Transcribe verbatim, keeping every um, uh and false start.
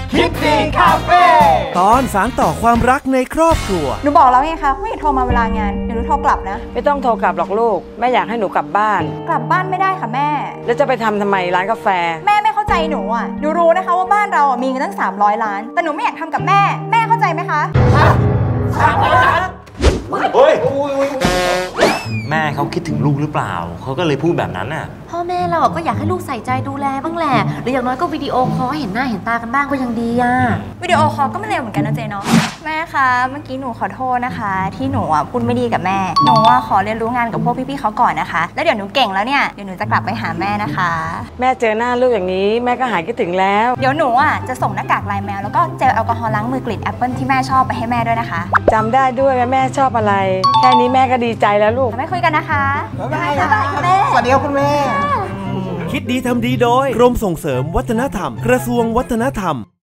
คิดดีคาเฟ่ตอนสานต่อความรักในครอบครัวหนูบอกแล้วไงคะไม่โทรมาเวลางานเดี๋ยวหนูโทรกลับนะไม่ต้องโทรกลับหรอกลูกแม่อยากให้หนูกลับบ้านกลับบ้านไม่ได้ค่ะแม่แล้วจะไปทำทำไมร้านกาแฟแม่ไม่เข้าใจหนูอ่ะหนูรู้นะคะว่าบ้านเราอ่ะมีเงินตั้งสามร้อยล้านแต่หนูไม่อยากทำกับแม่แม่เข้าใจไหมคะสามร้อยล้านเฮ้ยแม่เขาคิดถึงลูกหรือเปล่าเขาก็เลยพูดแบบนั้นน่ะพ่อแม่เราก็อยากให้ลูกใส่ใจดูแลบ้างแหละหรืออย่างน้อยก็วิดีโอคอลเห็นหน้าเห็นตากันบ้างก็ยังดีอ่ะวิดีโอคอลก็ไม่เลวเหมือนกันนะเจเนาะแม่คะเมื่อกี้หนูขอโทษนะคะที่หนูอ่ะพูดไม่ดีกับแม่หนูว่าขอเรียนรู้งานกับพวกพี่ๆเขาก่อนนะคะแล้วเดี๋ยวหนูเก่งแล้วเนี่ยเดี๋ยวหนูจะกลับไปหาแม่นะคะแม่เจอหน้าลูกอย่างนี้แม่ก็หายคิดถึงแล้วเดี๋ยวหนูอ่ะจะส่งหน้ากากลายแมวแล้วก็เจลแอลกอฮอล์ล้างมือกลิ่นแอปเปิลที่แม่ชอบไปให้แม่ด้วยนะคะจำได้ด้วยว่าแม่ชอบอะไรแค่นี้แม่ก็ดีใจแล้วลูกไม่คุยกันนะคะบ๊ายบายค่ะแม่สวัสดีครับคุณแม่คิดดีทำดีโดยกรมส่งเสริมวัฒนธรรมกระทรวงวัฒนธรรม